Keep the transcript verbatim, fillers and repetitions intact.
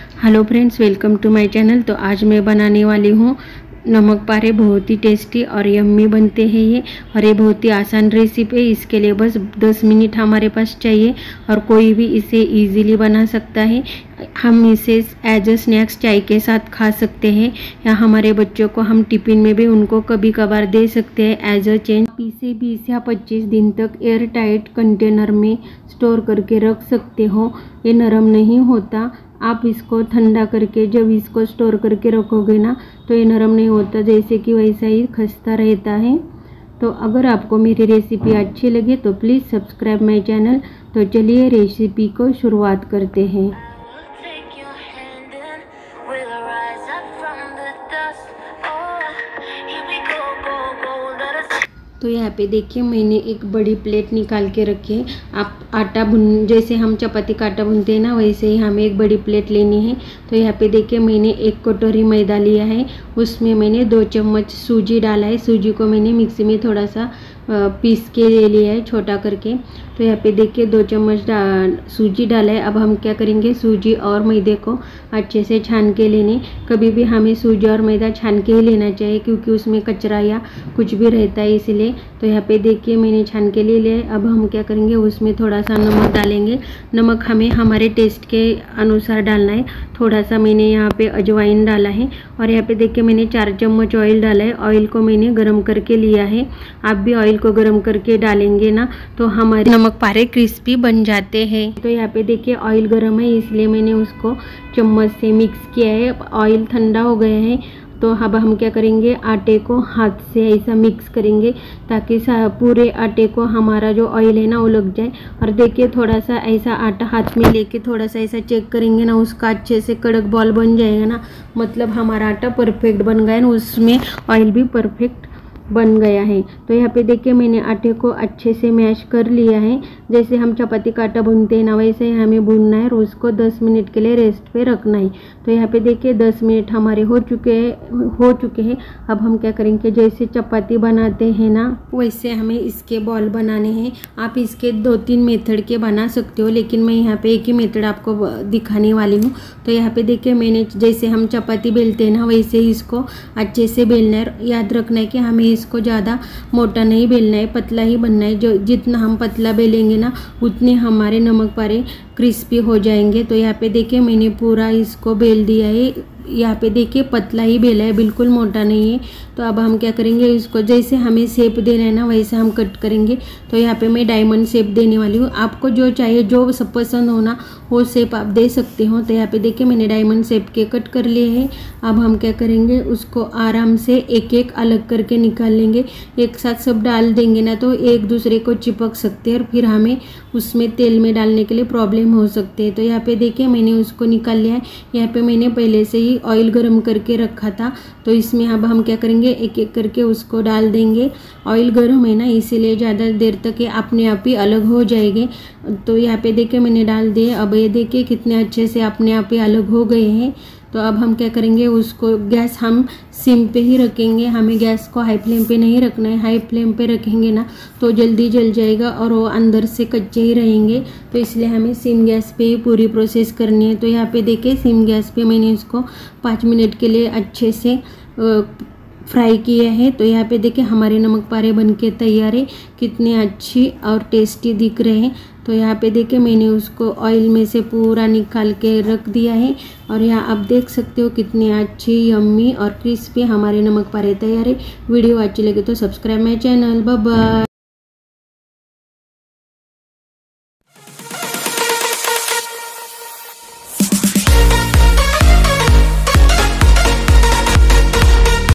Hello friends, welcome to my channel. तो आज मैं बनाने वाली हूँ नमक पारे। बहुत ही टेस्टी और यम्मी बनते हैं ये, और ये बहुत ही आसान रेसिपी है। इसके लिए बस दस मिनट हमारे पास चाहिए और कोई भी इसे इजीली बना सकता है। हम इसे एज अ स्नैक्स चाय के साथ खा सकते हैं, या हमारे बच्चों को हम टिफ़िन में भी उनको कभी कभार दे सकते हैं एज अ चेंज। इसे बीस या पच्चीस दिन तक एयर टाइट कंटेनर में स्टोर करके रख सकते हो। ये नरम नहीं होता। आप इसको ठंडा करके जब इसको स्टोर करके रखोगे ना, तो ये नरम नहीं होता, जैसे कि वैसा ही खस्ता रहता है। तो अगर आपको मेरी रेसिपी अच्छी लगे तो प्लीज़ सब्सक्राइब माय चैनल। तो चलिए रेसिपी को शुरुआत करते हैं। तो यहाँ पे देखिए, मैंने एक बड़ी प्लेट निकाल के रखी है। आप आटा भून, जैसे हम चपाती का आटा भूनते हैं ना, वैसे ही हमें एक बड़ी प्लेट लेनी है। तो यहाँ पे देखिए, मैंने एक कटोरी मैदा लिया है, उसमें मैंने दो चम्मच सूजी डाला है। सूजी को मैंने मिक्सी में थोड़ा सा पीस के ले लिया है, छोटा करके। तो यहाँ पे देखिए दो चम्मच सूजी डाला है। अब हम क्या करेंगे, सूजी और मैदे को अच्छे से छान के लेने। कभी भी हमें सूजी और मैदा छान के ही लेना चाहिए, क्योंकि उसमें कचरा या कुछ भी रहता है, इसलिए। तो यहाँ पे देखिए मैंने छान के ले लिया है। अब हम क्या करेंगे, उसमें थोड़ा सा नमक डालेंगे। नमक हमें हमारे टेस्ट के अनुसार डालना है। थोड़ा सा मैंने यहाँ पे अजवाइन डाला है, और यहाँ पे देखिए मैंने चार चम्मच ऑयल डाला है। ऑयल को मैंने गर्म करके लिया है। आप भी ऑयल को गर्म करके डालेंगे ना, तो हमारे नमक पारे क्रिस्पी बन जाते हैं। तो यहाँ पे देखिए ऑयल गर्म है, इसलिए मैंने उसको चम्मच से मिक्स किया है। ऑयल ठंडा हो गया है, तो अब हम क्या करेंगे, आटे को हाथ से ऐसा मिक्स करेंगे, ताकि पूरे आटे को हमारा जो ऑयल है ना वो लग जाए। और देखिए थोड़ा सा ऐसा आटा हाथ में लेके थोड़ा सा ऐसा चेक करेंगे ना, उसका अच्छे से कड़क बॉल बन जाएगा ना, मतलब हमारा आटा परफेक्ट बन गया है, उसमें ऑयल भी परफेक्ट बन गया है। तो यहाँ पे देखिए मैंने आटे को अच्छे से मैश कर लिया है। जैसे हम चपाती का आटा भूनते हैं ना, वैसे ही हमें भूनना है, और उसको दस मिनट के लिए रेस्ट पे रखना है। तो यहाँ पे देखिए दस मिनट हमारे हो चुके हैं हो चुके हैं अब हम क्या करेंगे, जैसे चपाती बनाते हैं ना, वैसे हमें इसके बॉल बनाने हैं। आप इसके दो तीन मेथड के बना सकते हो, लेकिन मैं यहाँ पे एक ही मेथड आपको दिखाने वाली हूँ। तो यहाँ पे देखिए मैंने, जैसे हम चपाती बेलते हैं ना, वैसे ही इसको अच्छे से बेलना है। याद रखना है कि हमें इसको ज़्यादा मोटा नहीं बेलना है, पतला ही बनना है। जो जितना हम पतला बेलेंगे ना, उतने हमारे नमक पारे क्रिस्पी हो जाएंगे। तो यहाँ पे देखिए मैंने पूरा इसको बेल दिया है। यहाँ पे देखिए पतला ही बेला है, बिल्कुल मोटा नहीं है। तो अब हम क्या करेंगे, इसको जैसे हमें शेप देना है ना, वैसे हम कट करेंगे। तो यहाँ पे मैं डायमंड शेप देने वाली हूँ। आपको जो चाहिए, जो सब पसंद हो ना, वो शेप आप दे सकते हो। तो यहाँ पे देखिए मैंने डायमंड शेप के कट कर लिए हैं। अब हम क्या करेंगे, उसको आराम से एक एक अलग करके निकाल लेंगे। एक साथ सब डाल देंगे ना, तो एक दूसरे को चिपक सकते हैं, और फिर हमें उसमें तेल में डालने के लिए प्रॉब्लम हो सकते हैं। तो यहाँ पे देखिए मैंने उसको निकाल लिया है। यहाँ पे मैंने पहले से ही ऑयल गरम करके रखा था। तो इसमें अब हम क्या करेंगे, एक एक करके उसको डाल देंगे। ऑयल गरम है ना, इसीलिए ज़्यादा देर तक ये अपने आप ही अलग हो जाएंगे। तो यहाँ पे देखिए मैंने डाल दिए। अब ये देखिए कितने अच्छे से अपने आप ही अलग हो गए हैं। तो अब हम क्या करेंगे, उसको गैस हम सिम पे ही रखेंगे। हमें गैस को हाई फ्लेम पे नहीं रखना है। हाई फ्लेम पे रखेंगे ना, तो जल्दी जल जाएगा और वो अंदर से कच्चे ही रहेंगे। तो इसलिए हमें सिम गैस पे ही पूरी प्रोसेस करनी है। तो यहाँ पे देखिए सिम गैस पे मैंने इसको पाँच मिनट के लिए अच्छे से फ्राई किया है। तो यहाँ पे देखिए हमारे नमक पारे बनके तैयार है। कितने अच्छी और टेस्टी दिख रहे हैं। तो यहाँ पे देखिए मैंने उसको ऑयल में से पूरा निकाल के रख दिया है, और यहाँ आप देख सकते हो कितनी अच्छी यम्मी और क्रिस्पी हमारे नमक पारे तैयार है। वीडियो अच्छी लगे तो subscribe my channel. Bye bye.